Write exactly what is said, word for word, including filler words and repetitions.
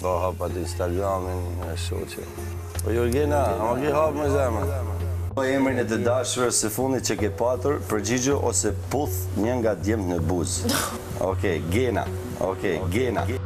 Po hap atë Instagramin, e shoqe. Po Jorgena, ama ke hap me zemër. Po emrin e të dashurës së fundit që ke patur, përgjigjo ose puth një nga djemt në buzë. Okej, Gena. Okej, Gena.